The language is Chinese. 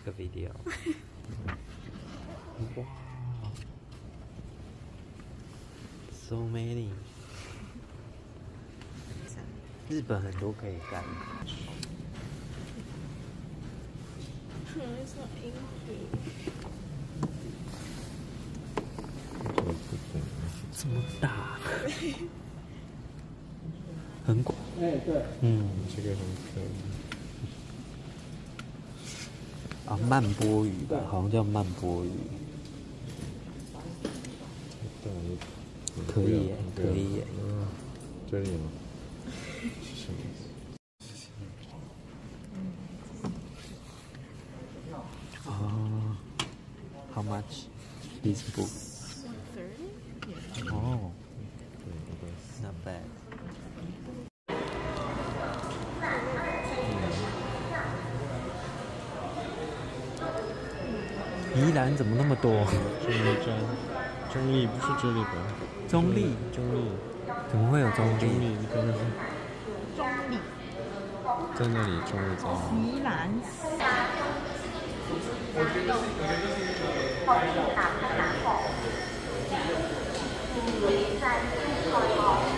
个 video。哇 ，so many。日本很多可以干。 It's not inky. 这么大，很广。 哎，对， 这个很可以。啊，曼波鱼吧，好像叫曼波鱼。可以耶，可以耶。 这里吗？ 哦 ，How much this book? 130? Yeah. 哦 ，Not bad。宜兰怎么那么多？ 中立站，中立不是这里吧？ 中立， 中立， 怎么会有中中立？ 立一个人中立， 在那里，中立在哪？ 宜兰。 后面打开然后，请于在最后